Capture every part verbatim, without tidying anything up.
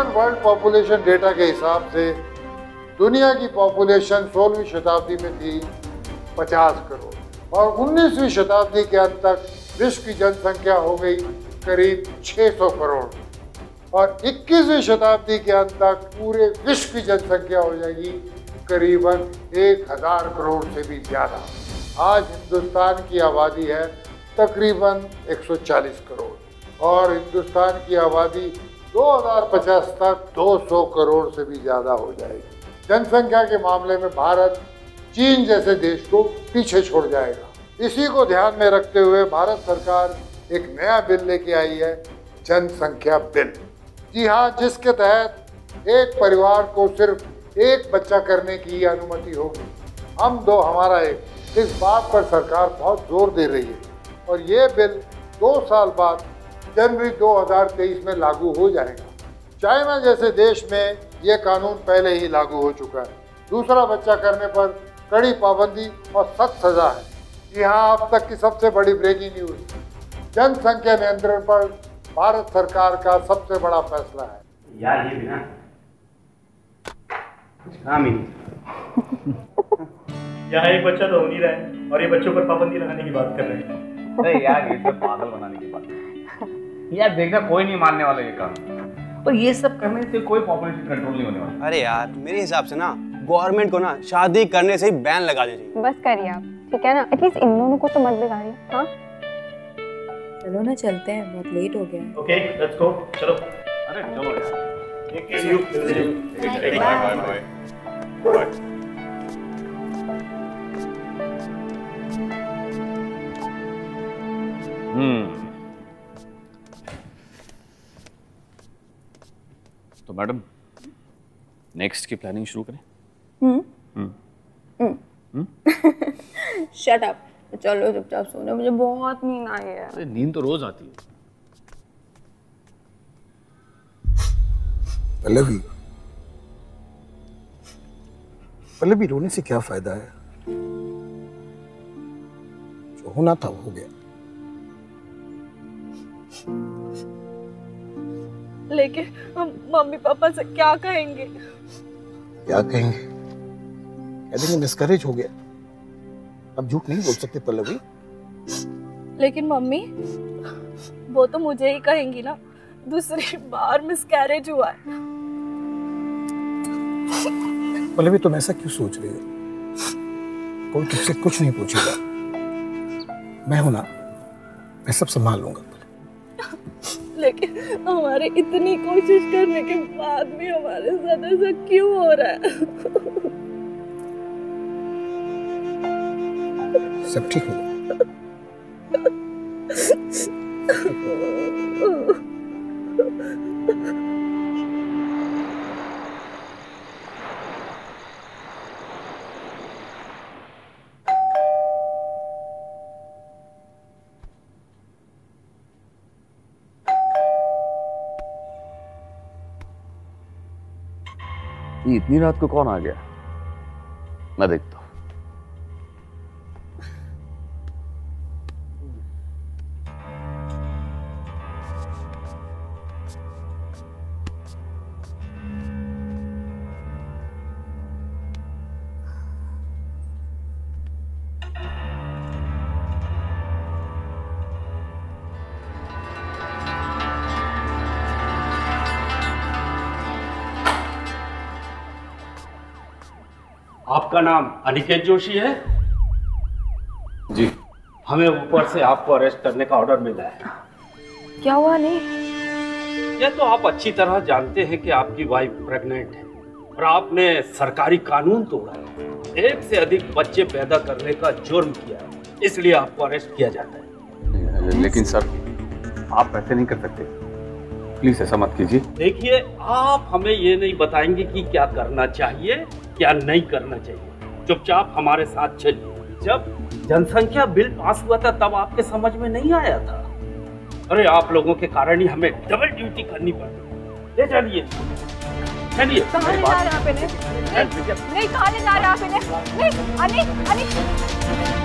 Modern world population data के हिसाब से दुनिया की पॉपुलेशन सोलहवीं शताब्दी में थी पचास करोड़ और उन्नीसवीं शताब्दी के अंत तक विश्व की जनसंख्या हो गई करीब छह सौ करोड़ और इक्कीसवीं शताब्दी के अंत तक पूरे विश्व की जनसंख्या हो जाएगी करीबन एक हजार करोड़ से भी ज़्यादा। आज हिंदुस्तान की आबादी है तकरीबन एक सौ चालीस करोड़ और हिंदुस्तान की आबादी दो हज़ार पचास तक दो सौ करोड़ से भी ज़्यादा हो जाएगी। जनसंख्या के मामले में भारत चीन जैसे देश को पीछे छोड़ जाएगा। इसी को ध्यान में रखते हुए भारत सरकार एक नया बिल लेके आई है, जनसंख्या बिल। जी हाँ, जिसके तहत एक परिवार को सिर्फ एक बच्चा करने की अनुमति होगी। हम दो हमारा एक, इस बात पर सरकार बहुत जोर दे रही है और ये बिल दो साल बाद जनवरी दो हज़ार तेईस में लागू हो जाएगा। चाइना जैसे देश में ये कानून पहले ही लागू हो चुका है। दूसरा बच्चा करने पर कड़ी पाबंदी और सख्त सजा है। यहाँ अब तक की सबसे बड़ी ब्रेकिंग न्यूज, जनसंख्या नियंत्रण पर भारत सरकार का सबसे बड़ा फैसला है। यार ये बिना काम ही नहीं। यहाँ एक बच्चा तो हो नहीं रहा है और ये बच्चों पर पाबंदी लगाने की बात कर रहे हैं। अरे यार ये सब पागल बनाने की बात है। यार देखना कोई नहीं मानने वाला ये काम और ये सब करने से कोई पॉपुलेशन कंट्रोल नहीं होने वाला। अरे यार मेरे हिसाब से ना गवर्नमेंट को ना शादी करने से ही बैन लगा दीजिए। बस करिए आप, ठीक है ना? एटलीस्ट इन दोनों को तो मत बिगाड़िए। हाँ चलो ना चलते हैं, बहुत लेट हो गया है। ओके लेट्स गो, चलो। अरे चलो यार। Bye bye bye. हम्म तो मैडम नेक्स्ट की प्लानिंग शुरू करें? हम्म हम्म शट अप, चलो चुपचाप सोने, मुझे बहुत नींद आई है। अरे नींद तो रोज आती है। पल्लवी, पल्लवी रोने से क्या फायदा है? जो होना था वो हो गया। लेकिन हम मम्मी पापा से क्या कहेंगे? क्या कहेंगे? कह देंगे मिसकैरेज हो गया। अब झूठ नहीं बोल सकते पल्लवी। लेकिन मम्मी वो तो मुझे ही कहेंगी ना, दूसरी बार मिसकैरेज हुआ है। पल्लवी तुम ऐसा क्यों सोच रही हो? कोई तुमसे कुछ नहीं पूछेगा। मैं हूं ना, मैं सब संभाल लूंगा। लेकिन हमारे इतनी कोशिश करने के बाद भी हमारे साथ ऐसा क्यों हो रहा है? सब ठीक होगा। ये इतनी रात को कौन आ गया? मैं देखता हूं। आपका नाम अनिकेत जोशी है? जी। हमें ऊपर से आपको अरेस्ट करने का ऑर्डर मिला है। क्या हुआ? नहीं, ये तो आप अच्छी तरह जानते हैं कि आपकी वाइफ प्रेग्नेंट है और आपने सरकारी कानून तोड़ा है, एक से अधिक बच्चे पैदा करने का जुर्म किया है, इसलिए आपको अरेस्ट किया जाता है। लेकिन सर आप ऐसे नहीं कर सकते, प्लीज ऐसा मत कीजिए। देखिए, आप हमें ये नहीं बताएंगे कि क्या करना चाहिए क्या नहीं करना चाहिए। चुपचाप हमारे साथ चलिए। जब जनसंख्या बिल पास हुआ था तब आपके समझ में नहीं आया था। अरे आप लोगों के कारण ही हमें डबल ड्यूटी करनी पड़ती। ले चलिए चलिए। कहाँ ले जा रहे हैं आप इन्हें? नहीं, कहाँ ले जा रहे हैं आप इन्हें? नहीं, अनी, अनी।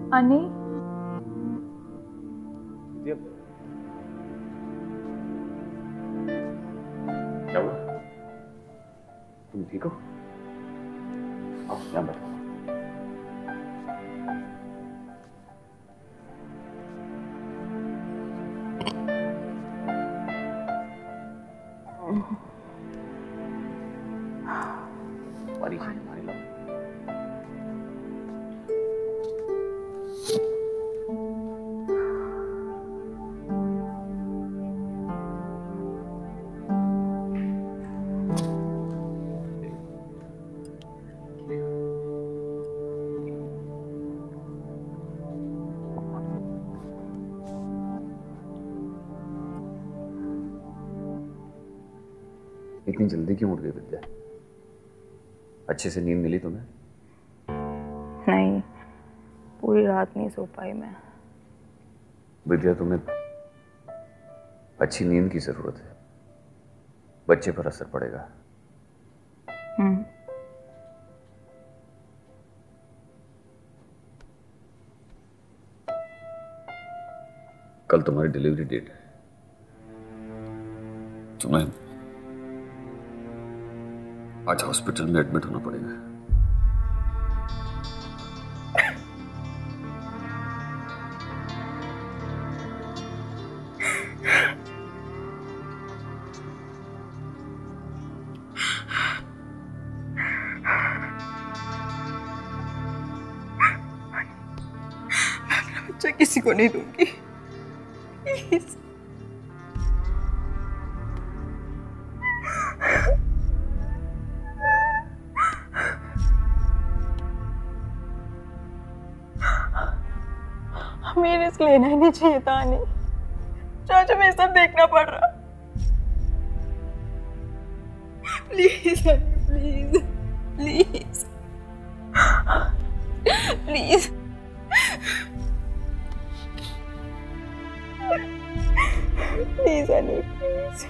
अनी क्या हुआ? तुम ठीक हो? आओ यहाँ बैठो। पानी चाहिए, पानी लाओ। इतनी जल्दी क्यों उठ गई विद्या? अच्छे से नींद मिली तुम्हें? नहीं, पूरी रात नहीं सो पाई मैं। विद्या, तुम्हें अच्छी नींद की जरूरत है, बच्चे पर असर पड़ेगा। हम्म। कल तुम्हारी डिलीवरी डेट है, तुम्हें आज हॉस्पिटल में एडमिट होना पड़ेगा। मैं अपना बच्चा किसी को नहीं दूंगी, प्लीज। हमें रिस्क लेना ही नहीं चाहिए था अनी। चाचा, हमें सब देखना पड़ रहा। Please Ani, please please please please Ani, please.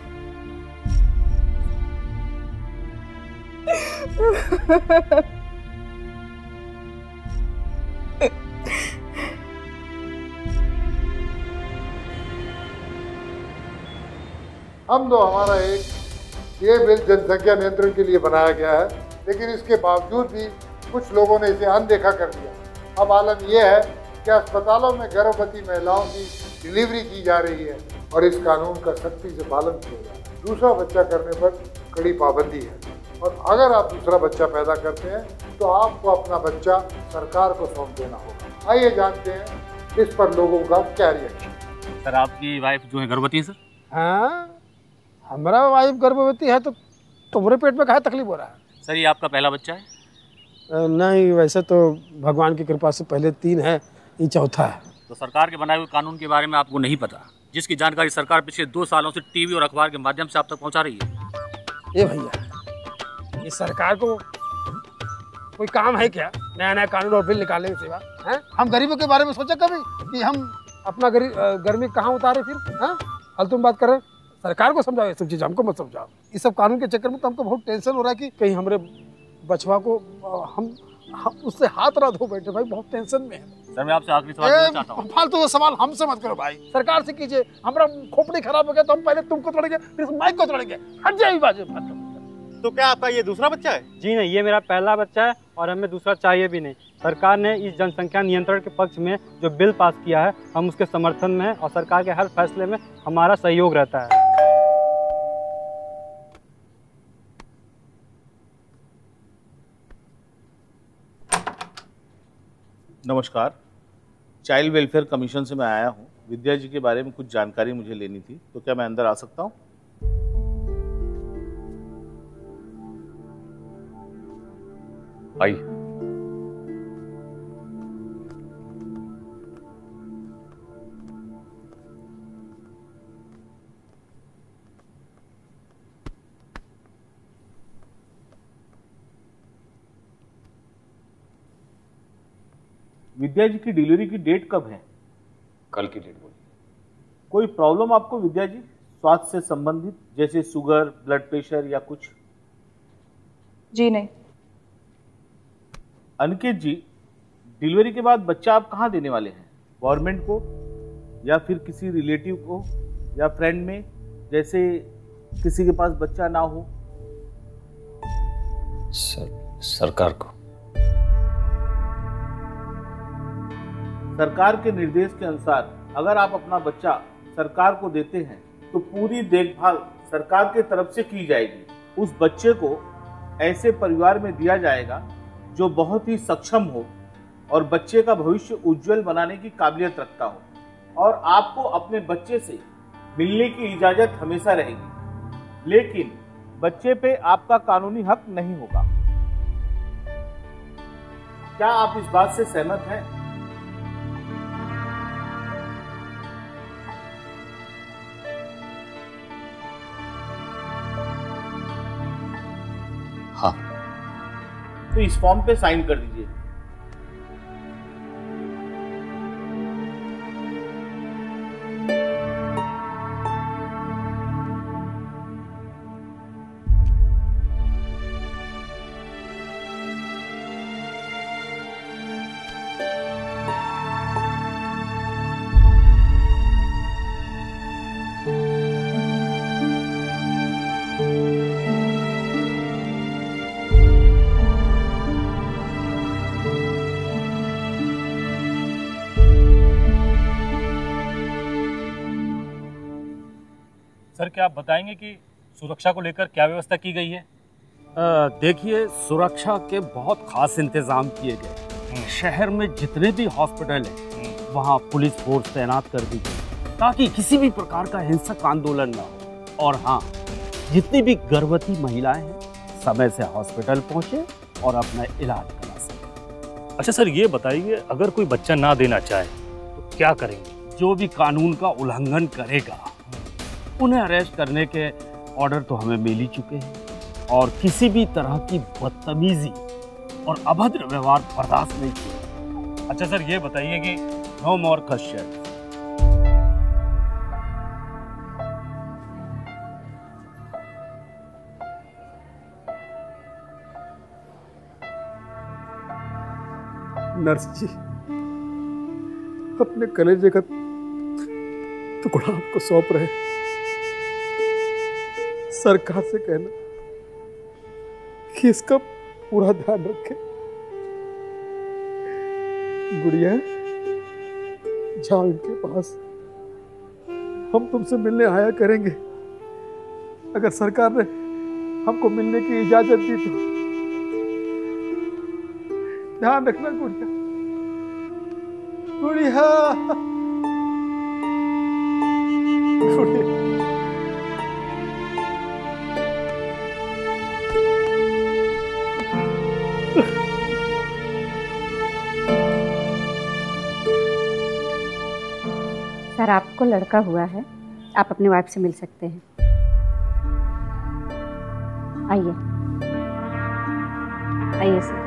हम तो हमारा एक ये बिल जनसंख्या नियंत्रण के लिए बनाया गया है, लेकिन इसके बावजूद भी कुछ लोगों ने इसे अनदेखा कर दिया। अब आलम यह है कि अस्पतालों में गर्भवती महिलाओं की डिलीवरी की जा रही है और इस कानून का सख्ती से पालन किया जा रहा है। दूसरा बच्चा करने पर कड़ी पाबंदी है और अगर आप दूसरा बच्चा पैदा करते हैं तो आपको अपना बच्चा सरकार को सौंप देना होगा। आइए जानते हैं इस पर लोगों का क्या रिएक्शन। सर, आपकी वाइफ जो है गर्भवती है सर? हाँ, हमारा वाइफ गर्भवती है तो तुम्हारे पेट में काहे तकलीफ हो रहा है? सर, ये आपका पहला बच्चा है? नहीं, वैसे तो भगवान की कृपा से पहले तीन है, ये चौथा है। तो सरकार के बनाए हुए कानून के बारे में आपको नहीं पता, जिसकी जानकारी सरकार पिछले दो सालों से टीवी और अखबार के माध्यम से आप तक पहुंचा रही है? ये भैया, ये सरकार को कोई काम है क्या नया नया कानून और बिल निकालने के सिवा? हैं? हम गरीबों के बारे में सोचा कभी कि हम अपना गरीब गर्मी कहाँ उतारे फिर? हाँ, हल तुम बात कर रहे, सरकार को समझाओ, ये सब चीज़ हमको मत समझाओ। ये सब कानून के चक्कर में तो हमको बहुत टेंशन हो रहा है कि कहीं हमारे बचवा को हम, हम उससे हाथ ना धो बैठे। भाई बहुत टेंशन में है। सर, मैं आपसे आखिरी सवाल पूछना चाहता हूं। फालतू सवाल हमसे मत करो भाई, सरकार से कीजिए। हमारा खोपड़ी खराब हो गया तो हम पहले तुमको तोड़ेंगे, फिर माइक को तोड़ेंगे। हट जाए बाजू। तो क्या आपका ये दूसरा बच्चा है? जी नहीं, ये मेरा पहला बच्चा है और हमें दूसरा चाहिए भी नहीं। सरकार ने इस जनसंख्या नियंत्रण के पक्ष में जो बिल पास किया है, हम उसके समर्थन में हैं और सरकार के हर फैसले में हमारा सहयोग रहता है। नमस्कार, चाइल्ड वेलफेयर कमीशन से मैं आया हूँ। विद्या जी के बारे में कुछ जानकारी मुझे लेनी थी, तो क्या मैं अंदर आ सकता हूँ? आइए। विद्या जी की डिलीवरी की डेट कब है? कल की डेट बोलिए। कोई प्रॉब्लम आपको विद्या जी, स्वास्थ्य से संबंधित, जैसे शुगर, ब्लड प्रेशर या कुछ? जी नहीं। अनिकेत जी, डिलीवरी के बाद बच्चा आप कहाँ देने वाले हैं? गवर्नमेंट को या फिर किसी रिलेटिव को या फ्रेंड में, जैसे किसी के पास बच्चा ना हो? सर, सरकार को। सरकार के निर्देश के अनुसार अगर आप अपना बच्चा सरकार को देते हैं तो पूरी देखभाल सरकार के तरफ से की जाएगी। उस बच्चे को ऐसे परिवार में दिया जाएगा जो बहुत ही सक्षम हो और बच्चे का भविष्य उज्जवल बनाने की काबिलियत रखता हो, और आपको अपने बच्चे से मिलने की इजाजत हमेशा रहेगी, लेकिन बच्चे पे आपका कानूनी हक नहीं होगा। क्या आप इस बात से सहमत हैं? हाँ। तो इस फॉर्म पे साइन कर दीजिए। सर, क्या आप बताएंगे कि सुरक्षा को लेकर क्या व्यवस्था की गई है? देखिए, सुरक्षा के बहुत खास इंतजाम किए गए। शहर में जितने भी हॉस्पिटल हैं वहाँ पुलिस फोर्स तैनात कर दी गई ताकि किसी भी प्रकार का हिंसक आंदोलन ना हो। और हाँ, जितनी भी गर्भवती महिलाएं हैं समय से हॉस्पिटल पहुँचे और अपना इलाज करा सकें। अच्छा सर, ये बताइए, अगर कोई बच्चा ना देना चाहे तो क्या करेंगे? जो भी कानून का उल्लंघन करेगा उन्हें अरेस्ट करने के ऑर्डर तो हमें मिल ही चुके हैं, और किसी भी तरह की बदतमीजी और अभद्र व्यवहार बर्दाश्त नहीं किया। अच्छा सर, ये बताइए कि नो मोर क्वेश्चन। नर्स जी, अपने कलेजे का टुकड़ा आपको सौंप रहे हैं। सरकार से कहना कि इसका पूरा ध्यान रखें। गुड़िया, जाओ इनके पास, हम तुमसे मिलने आया करेंगे। अगर सरकार ने हमको मिलने की इजाजत दी तो ध्यान रखना गुड़िया। गुड़िया, गुड़िया। सर, आपको लड़का हुआ है, आप अपने वाइफ से मिल सकते हैं। आइए आइए सर।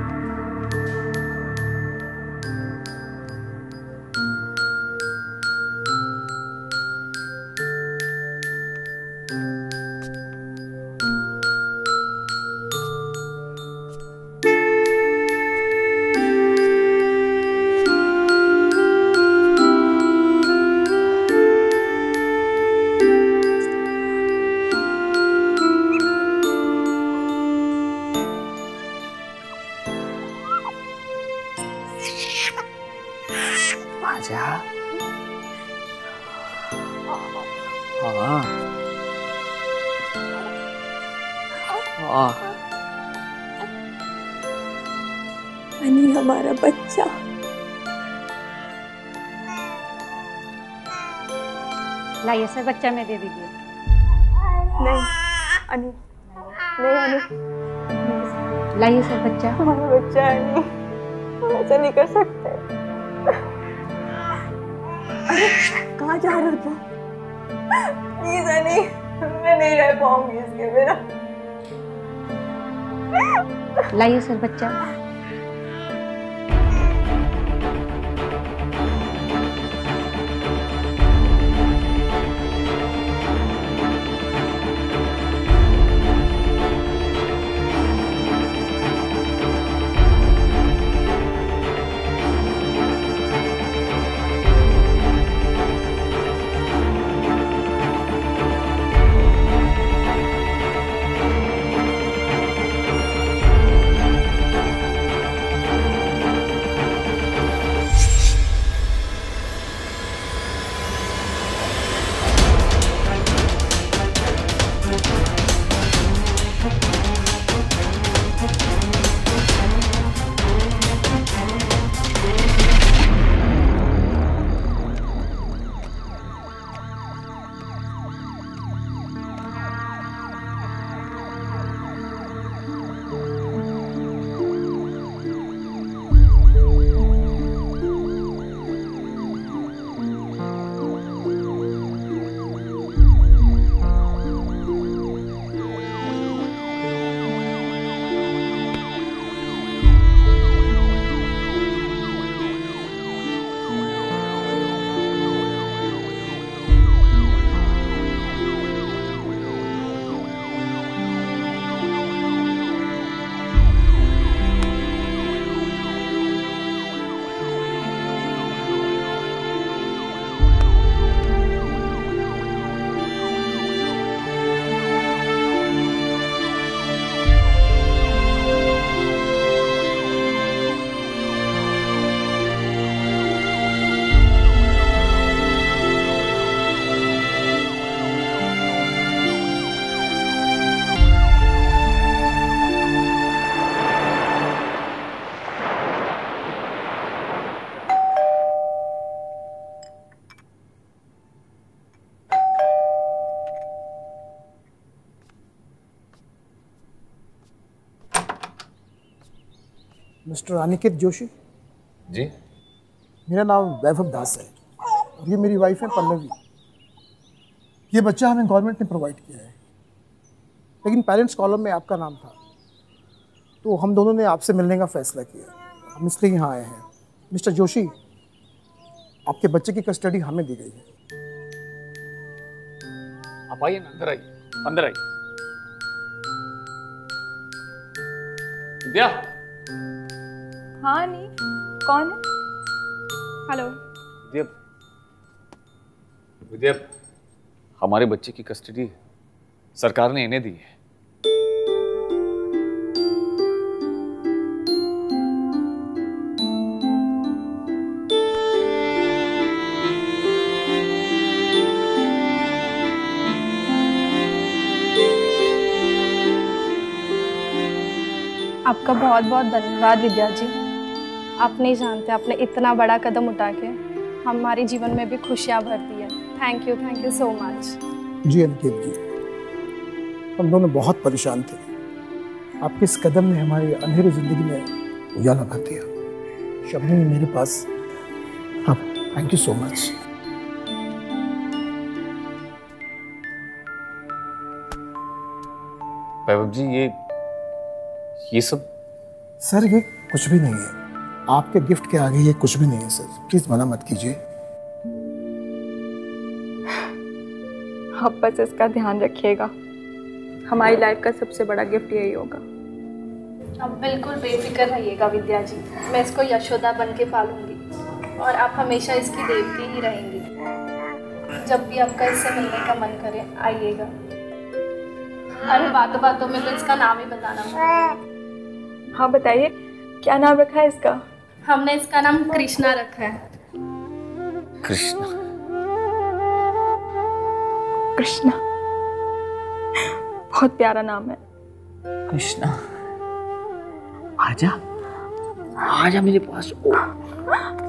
अनी हमारा बच्चा। लाइए सर, बच्चा में दे दीजिए। नहीं अनी, नहीं अनी, लाइए सर बच्चा। हमारा बच्चा है, नहीं ऐसा नहीं कर सकते। अरे कहाँ जा रहे हो तुम? प्लीज अनी, मैं नहीं रह पाऊंगी इसके बिना। लाइए सर बच्चा। मिस्टर अनिकेत जोशी। जी। मेरा नाम वैभव दास है और ये मेरी वाइफ है पल्लवी। ये बच्चा हमें गवर्नमेंट ने प्रोवाइड किया है, लेकिन पेरेंट्स कॉलम में आपका नाम था, तो हम दोनों ने आपसे मिलने का फैसला किया। हम इसलिए यहाँ आए हैं। मिस्टर जोशी, आपके बच्चे की कस्टडी हमें दी गई है। आप आइए ना, अंदर आइए, अंदर आइए। विद्या। हाँ नहीं, कौन है? हेलो। विद्या, विद्या, हमारे बच्चे की कस्टडी सरकार ने इन्हें दी है। आपका बहुत बहुत धन्यवाद विद्या जी। आप नहीं जानते, आपने इतना बड़ा कदम उठा के हमारे जीवन में भी खुशियाँ भर दी है। Thank you, thank you so much. जी अनिकेत जी, हम दोनों बहुत परेशान थे। आपके इस कदम ने हमारी अंधेरी जिंदगी में उजाला भर दिया। शब्द नहीं मेरे पास। हाँ, thank you so much. Vaibhav ji, ये ये सब सर, ये कुछ भी नहीं है। आपके गिफ्ट के आगे ये कुछ भी नहीं है सर। प्लीज मना मत कीजिए। आप बस इसका ध्यान रखिएगा। हमारी लाइफ का सबसे बड़ा गिफ्ट यही होगा। अब बिल्कुल बेफिक्र रहिएगा विद्या जी। मैं इसको यशोदा बन के पालूंगी और आप हमेशा इसकी देवती ही रहेंगी। जब भी आपका इससे मिलने का मन करे आइएगा। अरे बातों बातों में तो इसका नाम ही बताना। हाँ बताइए, क्या नाम रखा है इसका? हमने इसका नाम कृष्णा रखा है। कृष्णा? कृष्णा बहुत प्यारा नाम है। कृष्णा, आजा, आजा मेरे पास। ओ।